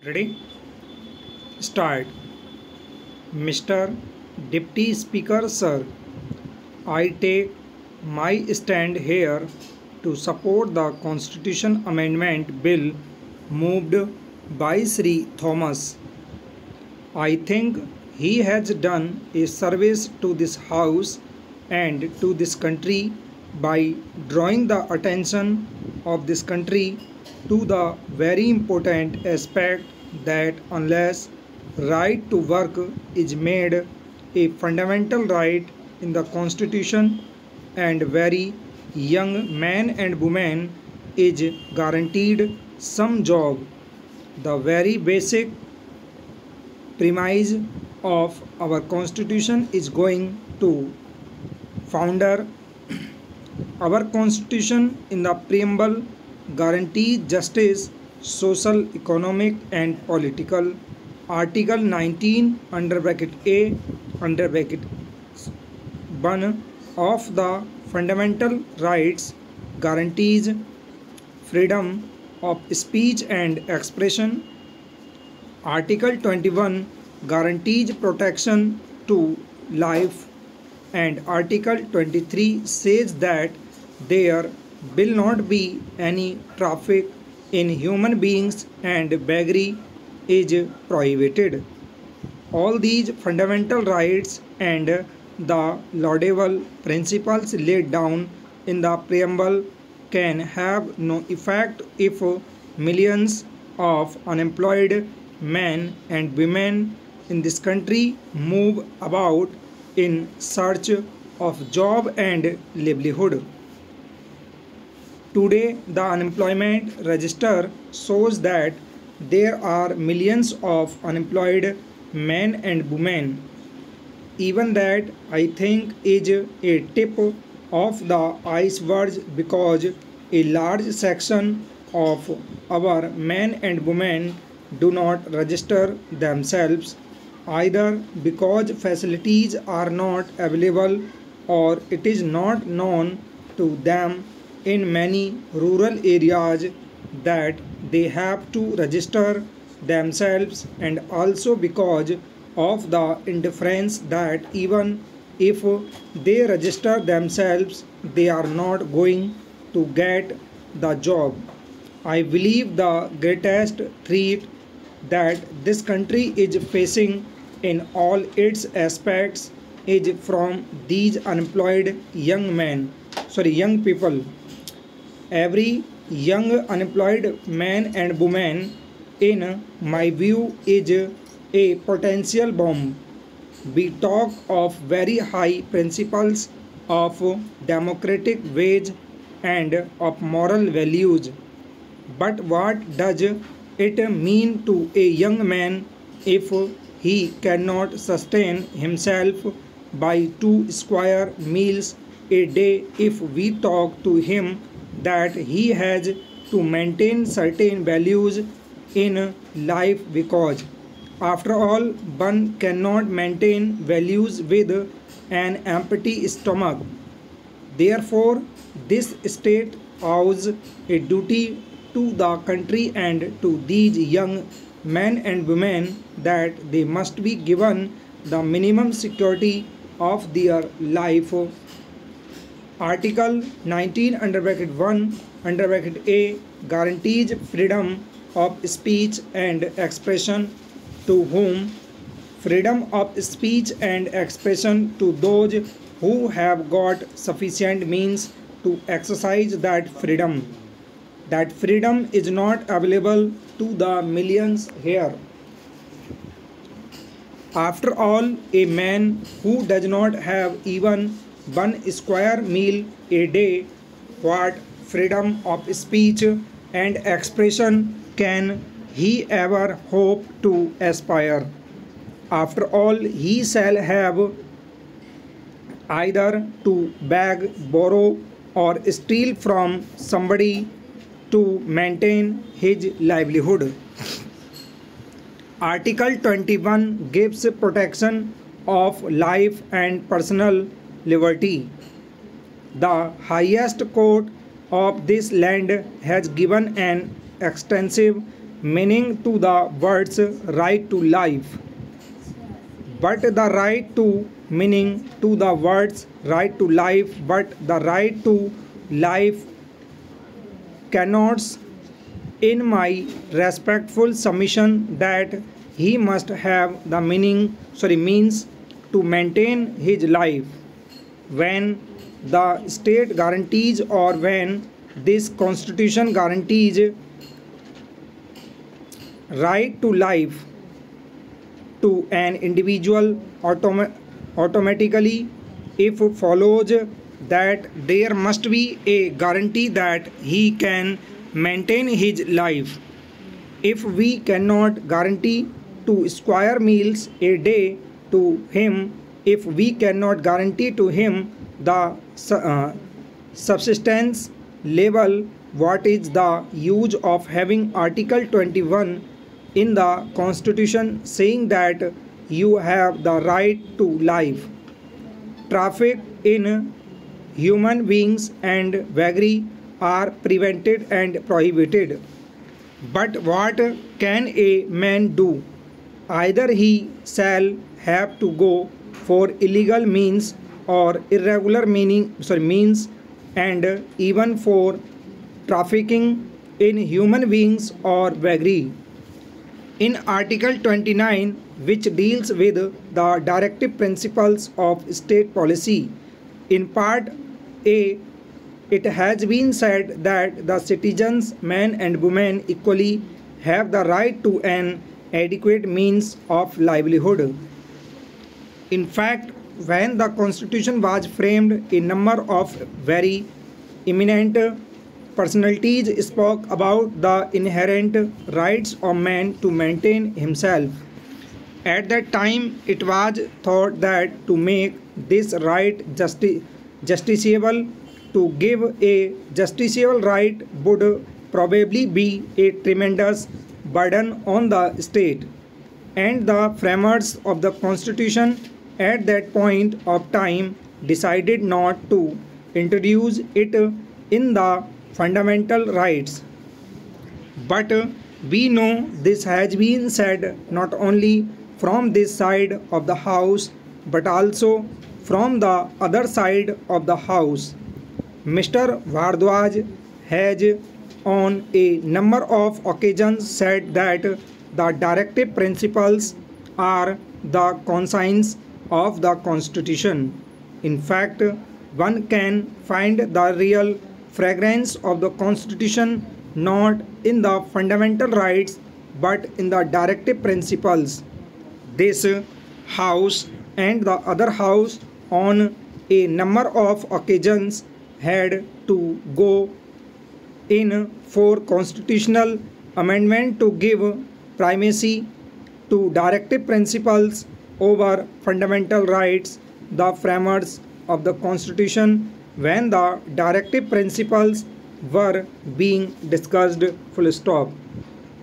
Ready? Start. Mr. Deputy Speaker, sir, I take my stand here to support the Constitution Amendment Bill moved by Sri Thomas. I think he has done a service to this House and to this country by drawing the attention of this country to the very important aspect that unless right to work is made a fundamental right in the Constitution and very young man and woman is guaranteed some job, the very basic premise of our constitution is going to founder. Our constitution in the preamble guarantees justice, social, economic and political. Article 19 under bracket a under bracket 1 of the fundamental rights guarantees freedom of speech and expression. Article 21 guarantees protection to life and Article 23 says that there will not be any traffic in human beings and beggary is prohibited. All these fundamental rights and the laudable principles laid down in the preamble can have no effect if millions of unemployed men and women in this country move about in search of job and livelihood. Today, the unemployment register shows that there are millions of unemployed men and women. Even that, I think, is a tip of the iceberg because a large section of our men and women do not register themselves either because facilities are not available or it is not known to them in many rural areas that they have to register themselves and also because of the indifference that even if they register themselves they are not going to get the job. I believe the greatest threat that this country is facing in all its aspects is from these unemployed young people. Every young unemployed man and woman in my view is a potential bomb. We talk of very high principles of democratic wage and of moral values, but what does it mean to a young man if he cannot sustain himself by two square meals a day if we talk to him that he has to maintain certain values in life because after all one cannot maintain values with an empty stomach. Therefore, this state owes a duty to the country and to these young men and women that they must be given the minimum security of their life. Article 19 under bracket 1 under bracket A guarantees freedom of speech and expression to whom? Freedom of speech and expression to those who have got sufficient means to exercise that freedom. That freedom is not available to the millions here. After all, a man who does not have even one square meal a day, what freedom of speech and expression can he ever hope to aspire? After all, he shall have either to beg, borrow, or steal from somebody to maintain his livelihood. Article 21 gives protection of life and personal liberty. The highest court of this land has given an extensive meaning to the words right to life. But the right to meaning to the words right to life, but the right to life connotes in my respectful submission that he must have the means to maintain his life. When the state guarantees or when this constitution guarantees right to life to an individual automatically if follows that there must be a guarantee that he can maintain his life. If we cannot guarantee to square meals a day to him, if we cannot guarantee to him the subsistence level, what is the use of having Article 21 in the Constitution saying that you have the right to life? Traffic in human beings and vagary are prevented and prohibited. But what can a man do? Either he shall have to go for illegal means or irregular means, and even for trafficking in human beings or vagary. In Article 29, which deals with the directive principles of state policy, in Part A, it has been said that the citizens, men and women, equally have the right to an adequate means of livelihood. In fact, when the Constitution was framed, a number of very eminent personalities spoke about the inherent rights of man to maintain himself. At that time, it was thought that to make this right justiciable, to give a justiciable right would probably be a tremendous burden on the state, and the framers of the Constitution at that point of time decided not to introduce it in the fundamental rights. But we know this has been said not only from this side of the house but also from the other side of the house. Mr. Bhardwaj has on a number of occasions said that the directive principles are the conscience of the Constitution. In fact, one can find the real fragrance of the Constitution not in the fundamental rights but in the directive principles. This House and the other House on a number of occasions had to go in for constitutional amendment to give primacy to directive principles over fundamental rights. The framers of the Constitution, when the directive principles were being discussed, full stop.